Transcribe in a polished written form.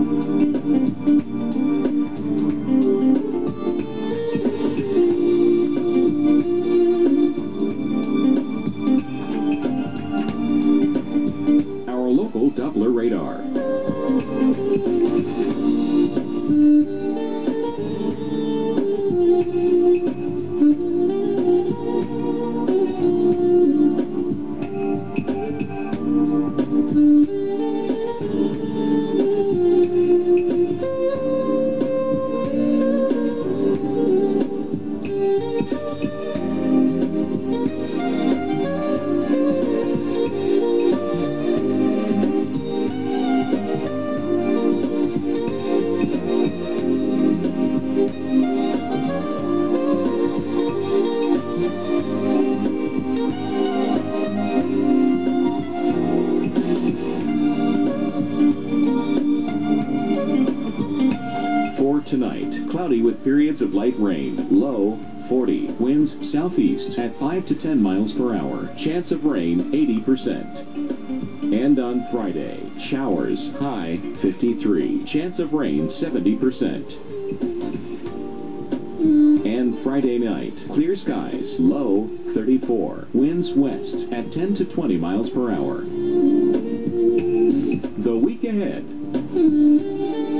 Our local Doppler radar. Tonight, cloudy with periods of light rain, low 40, winds southeast at 5 to 10 miles per hour, chance of rain 80%. And on Friday, showers, high 53, chance of rain 70%. And Friday night, clear skies, low 34, winds west at 10 to 20 miles per hour. The week ahead.